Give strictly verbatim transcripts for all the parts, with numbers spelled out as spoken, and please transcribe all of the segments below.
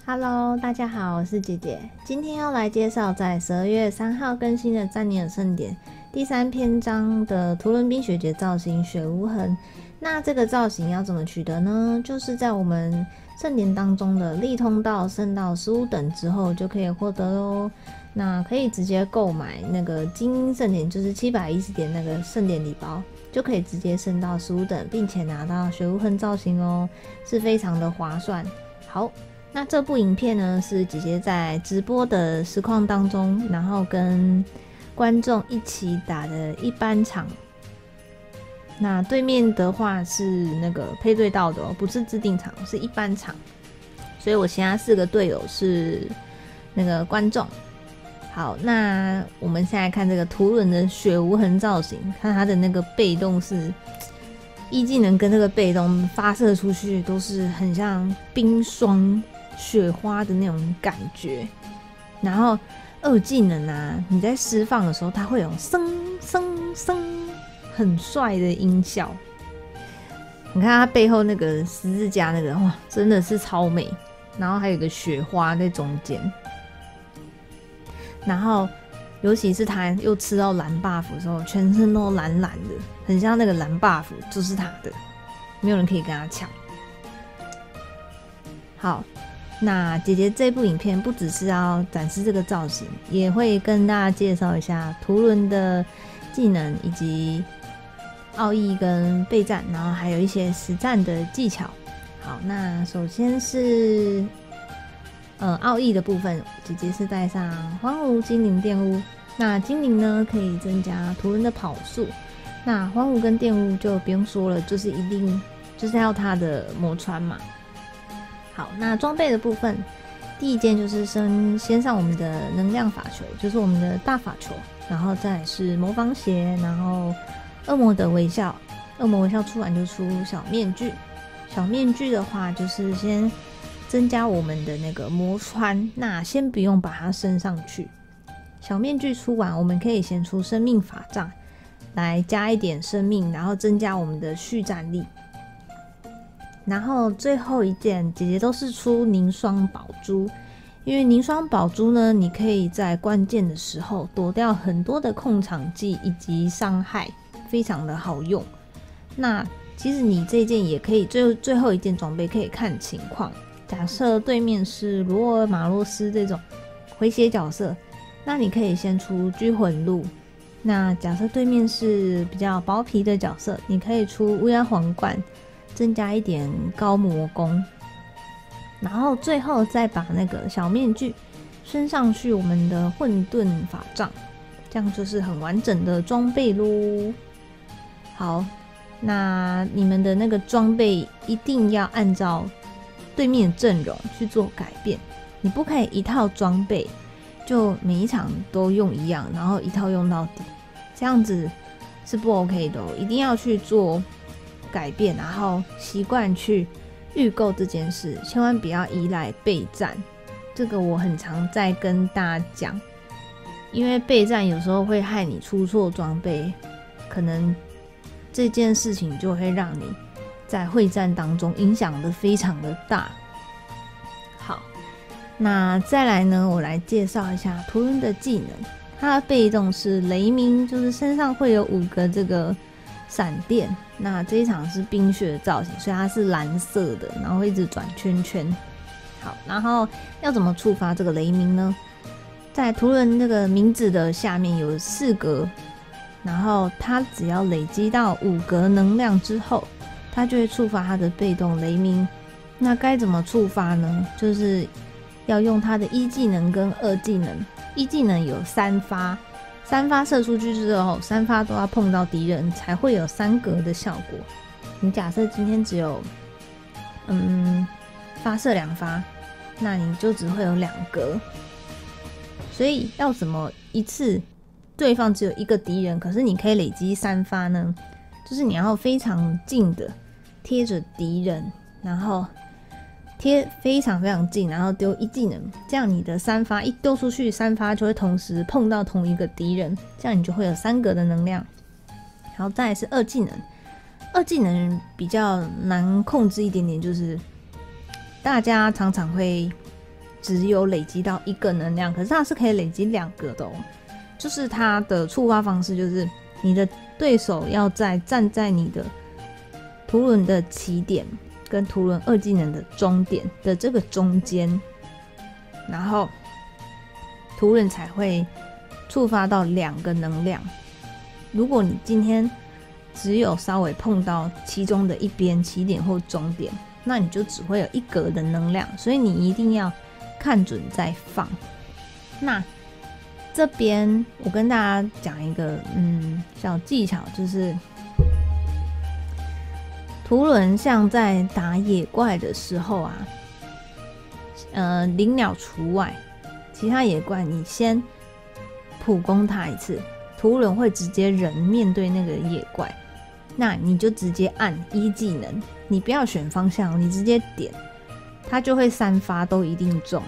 Hello， 大家好，我是姐姐。今天要来介绍在十二月三号更新的詹尼尔盛典第三篇章的图伦冰雪节造型雪无痕。那这个造型要怎么取得呢？就是在我们盛典当中的力通道升到十五等之后就可以获得咯。那可以直接购买那个精英盛典，就是七百一十点那个盛典礼包，就可以直接升到十五等，并且拿到雪无痕造型哦，是非常的划算。好，那这部影片呢，是姐姐在直播的实况当中，然后跟观众一起打的一般场。那对面的话是那个配对到的哦，不是自定场，是一般场。所以我其他四个队友是那个观众。好，那我们现在看这个图伦的雪无痕造型，看他的那个被动是一技能跟这个被动发射出去都是很像冰霜雪花的那种感觉，然后二技能啊，你在释放的时候，它会有声声声很帅的音效。你看它背后那个十字架那个，哇，真的是超美。然后还有一个雪花在中间，然后尤其是它又吃到蓝 buff 的时候，全身都蓝蓝的，很像那个蓝 buff 就是它的，没有人可以跟它抢。好。那姐姐这部影片不只是要展示这个造型，也会跟大家介绍一下图伦的技能以及奥义跟备战，然后还有一些实战的技巧。好，那首先是呃奥义的部分，姐姐是带上荒芜精灵玷污。那精灵呢可以增加图伦的跑速，那荒芜跟玷污就不用说了，就是一定就是要它的魔穿嘛。好，那装备的部分，第一件就是先先上我们的能量法球，就是我们的大法球，然后再来是魔方鞋，然后恶魔的微笑，恶魔微笑出完就出小面具，小面具的话就是先增加我们的那个魔穿，那先不用把它升上去。小面具出完，我们可以先出生命法杖，来加一点生命，然后增加我们的续战力。然后最后一件，姐姐都是出凝霜宝珠，因为凝霜宝珠呢，你可以在关键的时候躲掉很多的控场技以及伤害，非常的好用。那其实你这件也可以，最最后一件装备可以看情况。假设对面是罗尔马洛斯这种回血角色，那你可以先出拘魂路。那假设对面是比较薄皮的角色，你可以出乌鸦皇冠，增加一点高魔攻，然后最后再把那个小面具升上去我们的混沌法杖，这样就是很完整的装备咯。好，那你们的那个装备一定要按照对面的阵容去做改变，你不可以一套装备就每一场都用一样，然后一套用到底，这样子是不 OK 的哦，一定要去做改变，然后习惯去预购这件事，千万不要依赖备战。这个我很常在跟大家讲，因为备战有时候会害你出错装备，可能这件事情就会让你在会战当中影响的非常的大。好，那再来呢，我来介绍一下图伦的技能。它的被动是雷鸣，就是身上会有五个这个闪电，那这一场是冰雪的造型，所以它是蓝色的，然后会一直转圈圈。好，然后要怎么触发这个雷鸣呢？在图伦那个名字的下面有四格，然后它只要累积到五格能量之后，它就会触发它的被动雷鸣。那该怎么触发呢？就是要用它的一技能跟二技能，一技能有三发。三发射出去之后，三发都要碰到敌人才会有三格的效果。你假设今天只有嗯发射两发，那你就只会有两格。所以要怎么一次对方只有一个敌人，可是你可以累积三发呢？就是你要非常近的贴着敌人，然后贴非常非常近，然后丢一技能，这样你的三发一丢出去，三发就会同时碰到同一个敌人，这样你就会有三格的能量。然后再来是二技能，二技能比较难控制一点点，就是大家常常会只有累积到一个能量，可是它是可以累积两个的哦。就是它的触发方式，就是你的对手要在站在你的图伦的起点跟图伦二技能的终点的这个中间，然后图伦才会触发到两个能量。如果你今天只有稍微碰到其中的一边起点或终点，那你就只会有一格的能量，所以你一定要看准再放。那这边我跟大家讲一个嗯小技巧，就是图伦像在打野怪的时候啊，呃灵鸟除外，其他野怪你先普攻他一次，图伦会直接人面对那个野怪，那你就直接按一技能，你不要选方向，你直接点，它就会三发都一定中。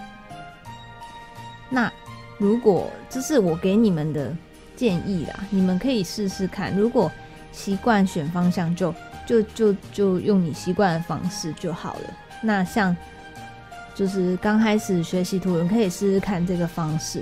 那如果这是我给你们的建议啦，你们可以试试看。如果习惯选方向就，就就就就用你习惯的方式就好了。那像就是刚开始学习图伦，可以试试看这个方式。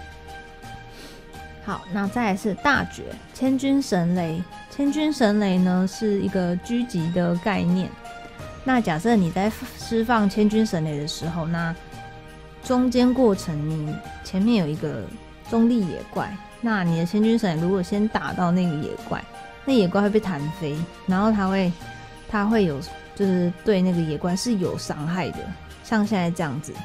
好，那再来是大绝千钧神雷。千钧神雷呢是一个狙击的概念。那假设你在释放千钧神雷的时候，那中间过程你前面有一个中立野怪，那你的千钧神雷如果先打到那个野怪，那野怪会被弹飞，然后它会它会有就是对那个野怪是有伤害的，像现在这样子。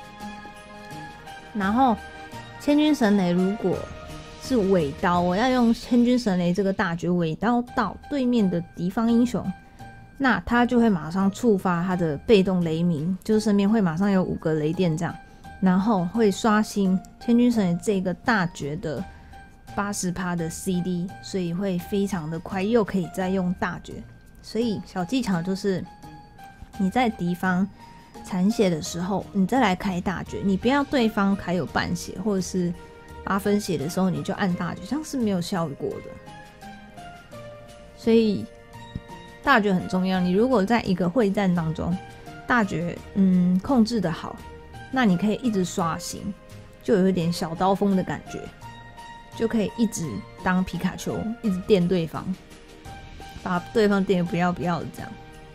然后千钧神雷如果是尾刀，我要用千钧神雷这个大绝尾刀到对面的敌方英雄，那他就会马上触发他的被动雷鸣，就是身边会马上有五个雷电这样，然后会刷新千钧神雷这个大绝的 百分之八十 的 C D， 所以会非常的快，又可以再用大绝。所以小技巧就是你在敌方残血的时候，你再来开大绝，你不要对方还有半血或者是八分血的时候你就按大绝，这样是没有效果的。所以大绝很重要，你如果在一个会战当中大绝嗯控制的好，那你可以一直刷新，就有一点小刀锋的感觉，就可以一直当皮卡丘，一直电对方，把对方电得不要不要的这样。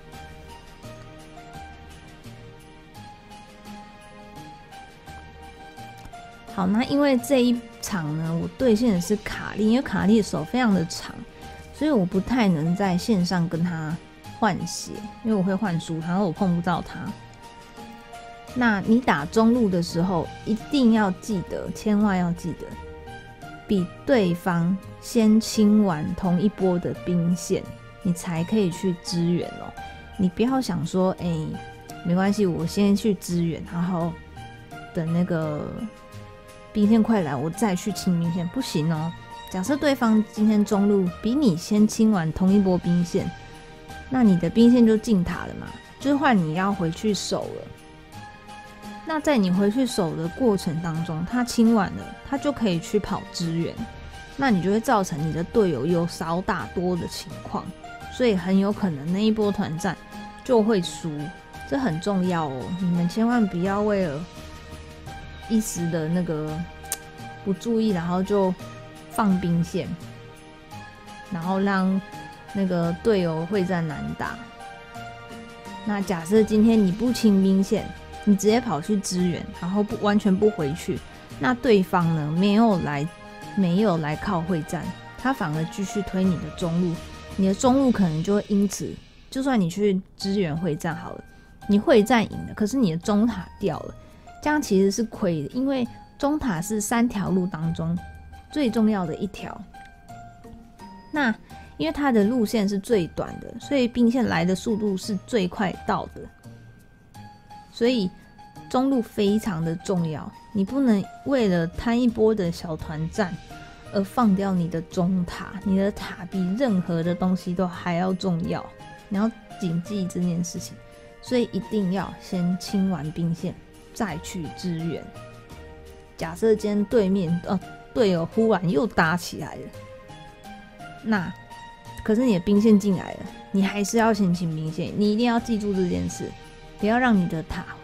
好，那因为这一场呢，我对线的是卡莉，因为卡莉的手非常的长，所以我不太能在线上跟他换血，因为我会换输他，然后我碰不到他。那你打中路的时候，一定要记得，千万要记得，比对方先清完同一波的兵线，你才可以去支援哦。你不要想说，哎、欸，没关系，我先去支援，然后等那个兵线快来，我再去清兵线，不行哦。假设对方今天中路比你先清完同一波兵线，那你的兵线就进塔了嘛，就是换你要回去守了。那在你回去守的过程当中，他清完了，他就可以去跑支援，那你就会造成你的队友有少打多的情况，所以很有可能那一波团战就会输，这很重要哦。你们千万不要为了一时的那个不注意，然后就放兵线，然后让那个队友会战难打。那假设今天你不清兵线，你直接跑去支援，然后不完全不回去，那对方呢没有来没有来靠会战，他反而继续推你的中路，你的中路可能就会因此，就算你去支援会战好了，你会战赢了，可是你的中塔掉了，这样其实是亏的，因为中塔是三条路当中最重要的一条。那因为它的路线是最短的，所以兵线来的速度是最快到的，所以中路非常的重要，你不能为了贪一波的小团战而放掉你的中塔，你的塔比任何的东西都还要重要，你要谨记这件事情，所以一定要先清完兵线再去支援。假设今天对面呃队友忽然又打起来了，那可是你的兵线进来了，你还是要先清兵线，你一定要记住这件事，不要让你的塔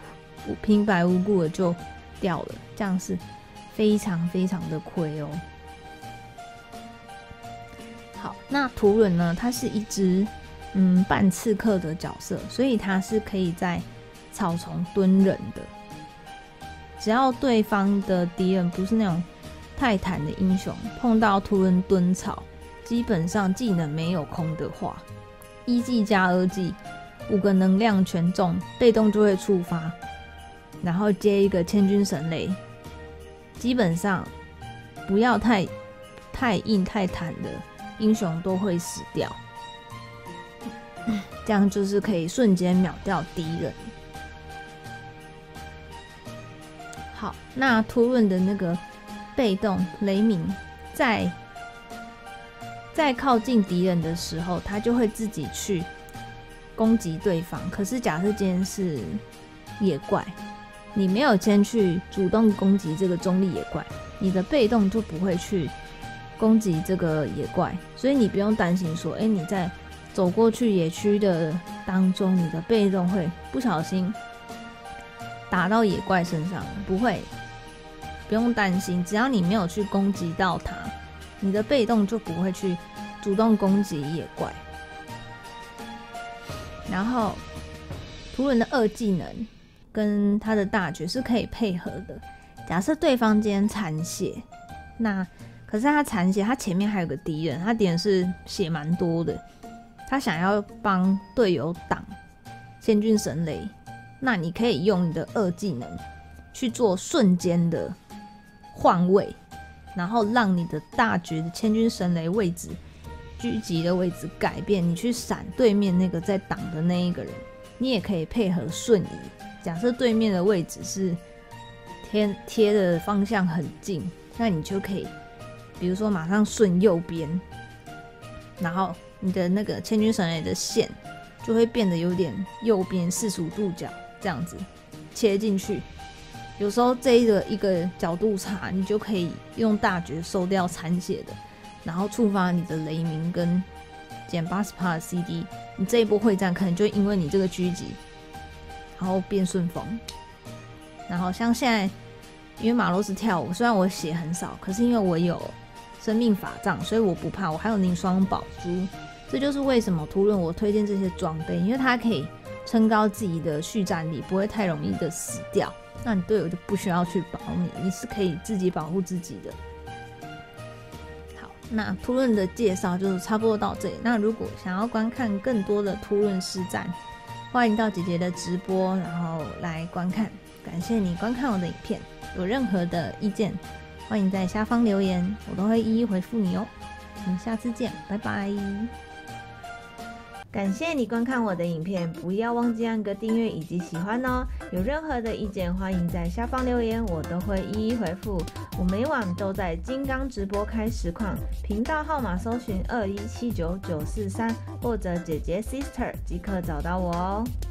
平白无故的就掉了，这样是非常非常的亏哦。好，那图伦呢，它是一只嗯半刺客的角色，所以它是可以在草丛蹲人的。只要对方的敌人不是那种泰坦的英雄，碰到图伦蹲草，基本上技能没有空的话，一技加二技，五个能量全中，被动就会触发，然后接一个千钧神雷，基本上不要太太硬太坦的英雄都会死掉，这样就是可以瞬间秒掉敌人。好，那图伦的那个被动雷鸣，在在靠近敌人的时候，他就会自己去攻击对方。可是假设今天是野怪，你没有先去主动攻击这个中立野怪，你的被动就不会去攻击这个野怪，所以你不用担心说，哎、欸，你在走过去野区的当中，你的被动会不小心打到野怪身上，不会，不用担心，只要你没有去攻击到它，你的被动就不会去主动攻击野怪。然后图伦的二技能跟他的大绝是可以配合的。假设对方今天残血，那可是他残血，他前面还有个敌人，他敌人是血蛮多的，他想要帮队友挡千钧神雷，那你可以用你的二技能去做瞬间的换位，然后让你的大绝的千钧神雷位置狙击的位置改变，你去闪对面那个在挡的那一个人。你也可以配合瞬移，假设对面的位置是贴贴的方向很近，那你就可以比如说马上顺右边，然后你的那个千钧神雷的线就会变得有点右边四十五度角这样子切进去。有时候这一个一个角度差，你就可以用大绝收掉残血的，然后触发你的雷鸣跟减 百分之八十 的 C D， 你这一波会战可能就因为你这个狙击然后变顺风。然后像现在因为马洛斯跳舞，虽然我血很少，可是因为我有生命法杖，所以我不怕，我还有凝霜宝珠。这就是为什么图伦我推荐这些装备，因为它可以撑高自己的续战力，不会太容易的死掉，那你队友就不需要去保你，你是可以自己保护自己的。好，那图伦的介绍就是差不多到这里。那如果想要观看更多的图伦实战，欢迎到姐姐的直播然后来观看。感谢你观看我的影片，有任何的意见欢迎在下方留言，我都会一一回复你哦。我们下次见，拜拜。感谢你观看我的影片，不要忘记按个订阅以及喜欢哦。有任何的意见欢迎在下方留言，我都会一一回复。我每晚都在金刚直播开实况，频道号码搜寻二一七九九四三或者姐姐 sister 即可找到我哦。